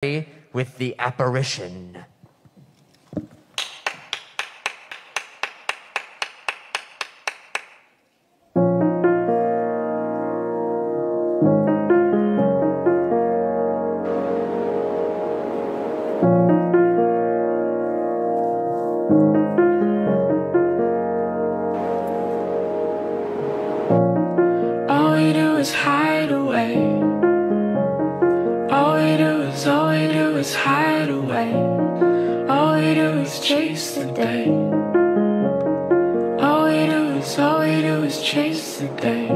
with the Apparition. All we do is hide away. All we do is hide away. All we do is chase the day. All we do is chase the day.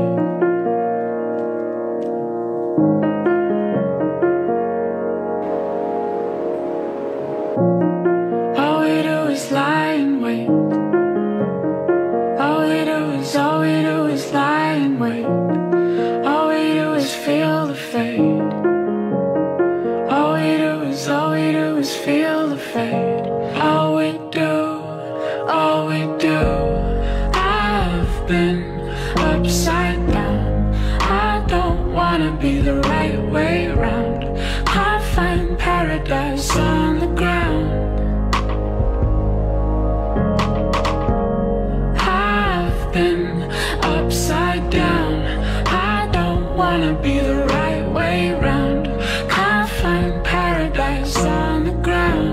All we do is lie in wait. All we do is lie in wait. All we do is feel the fade. All we do is feel the fade. All we do. I've been upside down. I don't wanna be the right way round. Can't find paradise on the ground. I've been upside down. I don't wanna be the right way round. Can't find paradise on the ground.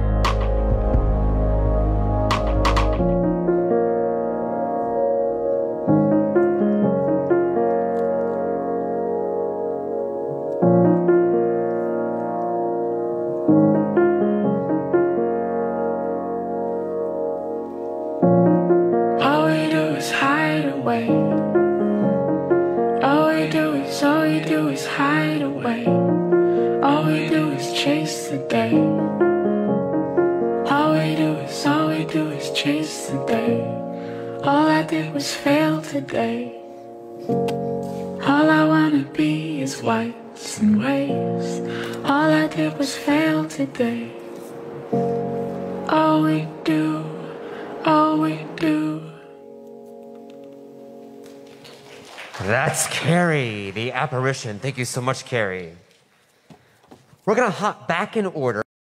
All we do is hide away. All we do is hide away. All we do is chase the day. All we do is chase the day. All I did was fail today. All I wanna be is whites and waves. All I did was fail today. All we do. That's Keri, the Apparition. Thank you so much, Keri. We're gonna hop back in order.